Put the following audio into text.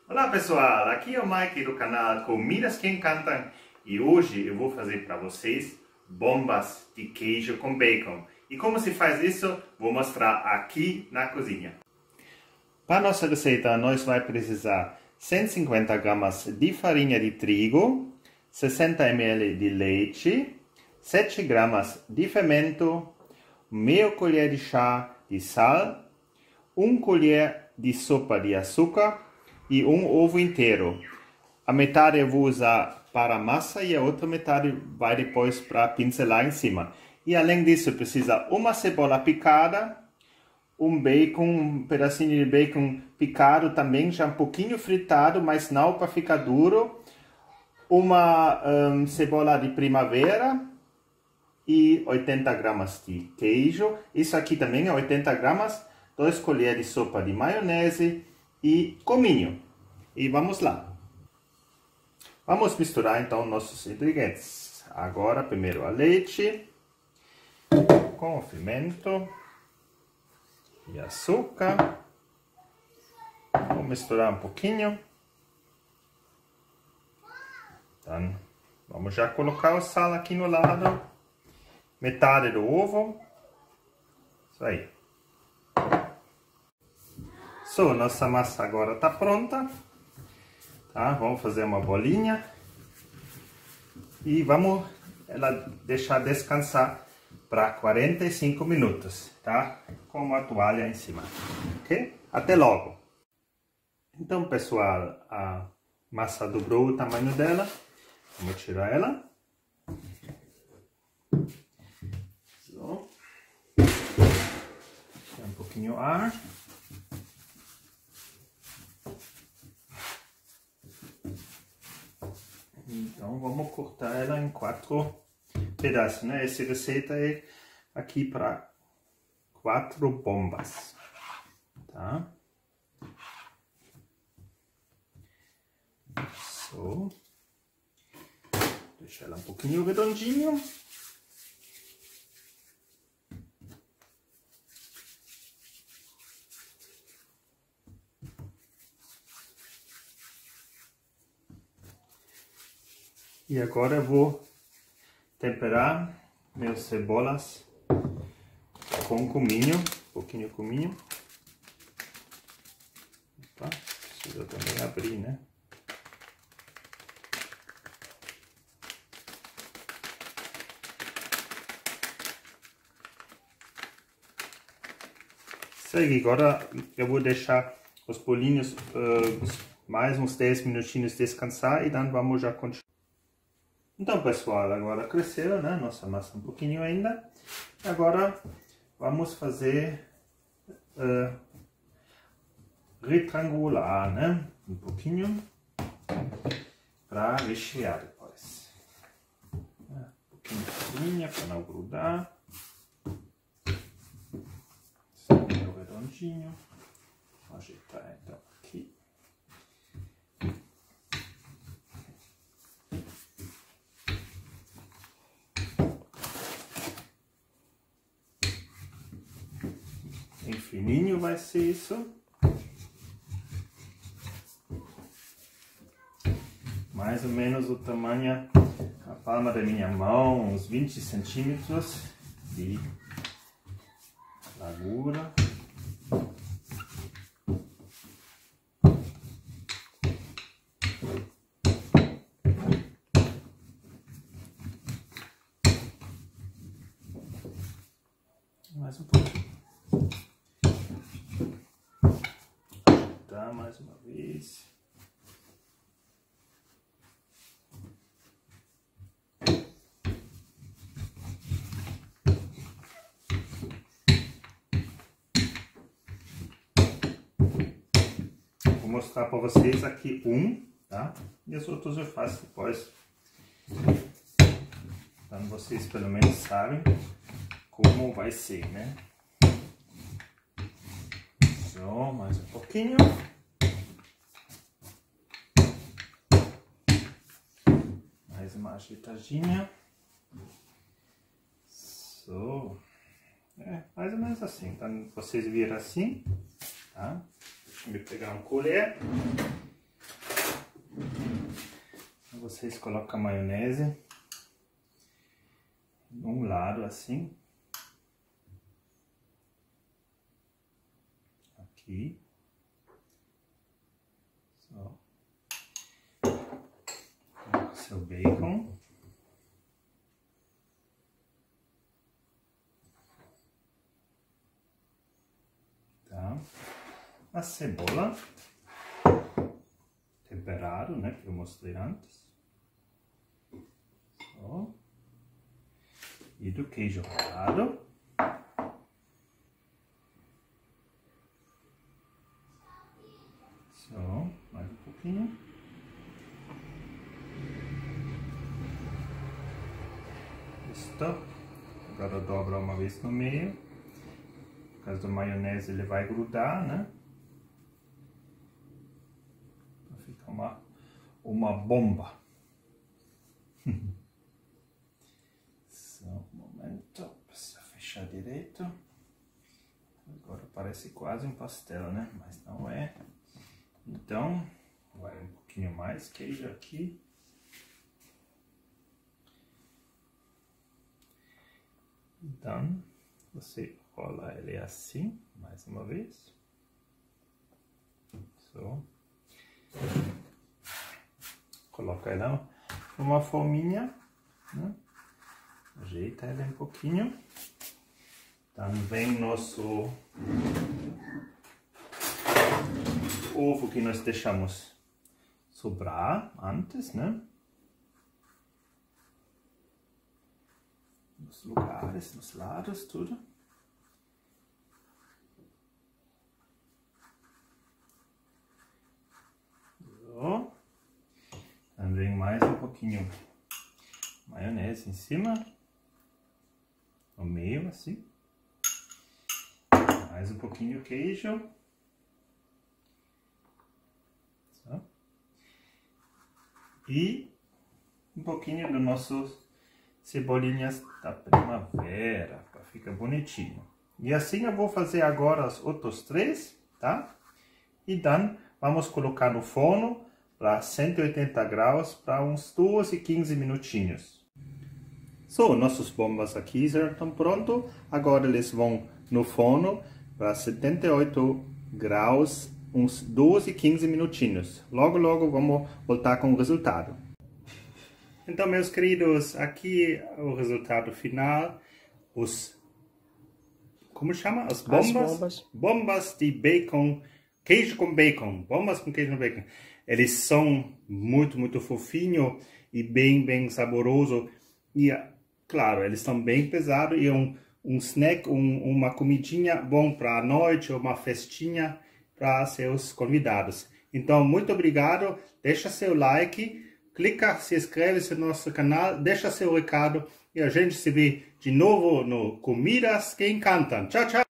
Olá pessoal, aqui é o Mike do canal Comidas que Encantam e hoje eu vou fazer para vocês bombas de queijo com bacon. E como se faz isso, vou mostrar aqui na cozinha. Para nossa receita, nós vamos precisar 150 gramas de farinha de trigo, 60 ml de leite, 7 gramas de fermento, meia colher de chá de sal, 1 colher de sopa de açúcar e um ovo inteiro. A metade eu vou usar para a massa e a outra metade vai depois para pincelar em cima. E além disso, precisa uma cebola picada, um bacon, um pedacinho de bacon picado também, já um pouquinho fritado, mas não para ficar duro. Uma cebola de primavera e 80 gramas de queijo. Isso aqui também é 80 gramas, 2 colheres de sopa de maionese e cominho. E vamos lá. Vamos misturar então nossos ingredientes. Agora, primeiro a leite com o fermento e açúcar. Vou misturar um pouquinho. Então, vamos já colocar o sal aqui no lado. Metade do ovo. Isso aí. Nossa massa agora está pronta. Tá? Vamos fazer uma bolinha. E vamos deixar descansar para 45 minutos, tá? Com uma toalha em cima. Ok? Até logo! Então, pessoal, a massa dobrou o tamanho dela. Vamos tirar ela. So. Um pouquinho de ar. Então vamos cortar ela em 4 pedaços, né? Essa receita é aqui para 4 bombas, tá? So. Deixa ela um pouquinho redondinho. E agora eu vou temperar minhas cebolas com cominho, um pouquinho de cominho. Opa, precisa também abrir, né? Isso aí, agora eu vou deixar os bolinhos mais uns 10 minutinhos descansar e então vamos já continuar. Então, pessoal, agora cresceu, né? Nossa massa um pouquinho ainda. Agora vamos fazer retangular, né? Um pouquinho para rechear depois. Um pouquinho de farinha para não grudar. Meio redondinho. Vou ajeitar então aqui. Bem fininho vai ser isso. Mais ou menos o tamanho da palma da minha mão, uns 20 centímetros de largura. Mais um pouquinho. Tá, mais uma vez. Vou mostrar para vocês aqui tá? E os outros eu faço depois. Então vocês pelo menos sabem como vai ser, né? Só mais um pouquinho. Mais uma ajeitadinha. So. Mais ou menos assim. Então vocês viram assim, tá? Deixa eu pegar uma colher. Vocês colocam a maionese de um lado assim. Aqui. Só. Coloca seu bacon. Tá. A cebola. Temperado, né? Que eu mostrei antes. Só. E do queijo ralado. Só, mais um pouquinho. Isso. Agora dobra uma vez no meio. Por causa da maionese ele vai grudar, né? Fica uma bomba. Só um momento, precisa fechar direito. Agora parece quase um pastel, né? Mas não é. Então, vai um pouquinho mais queijo aqui. Então, você rola ele assim, mais uma vez. Só. Coloca ela numa forminha, né? Ajeita ela um pouquinho. Então vem nosso ovo que nós deixamos sobrar antes, né? Nos lugares, nos lados, tudo. So. Dann vem mais um pouquinho maionese em cima, no meio assim. Mais um pouquinho queijo. So. E um pouquinho dos nossos cebolinhas da primavera, para ficar bonitinho. E assim eu vou fazer agora os outros três, tá? E então vamos colocar no forno para 180 graus para uns 12, 15 minutinhos. So, nossos bombas aqui já estão prontos. Agora eles vão no forno para 78 graus, uns 12, 15 minutinhos. Logo, logo vamos voltar com o resultado. Então, meus queridos, aqui é o resultado final. Como chama? As bombas? Bombas de bacon, queijo com bacon. Bombas com queijo com bacon. Eles são muito fofinhos e bem saborosos. E, claro, eles são bem pesados e um snack, uma comidinha bom para a noite ou uma festinha para seus convidados. Então, muito obrigado. Deixa seu like, clica, se inscreve no nosso canal, deixa seu recado e a gente se vê de novo no Comidas que Encantam. Tchau, tchau!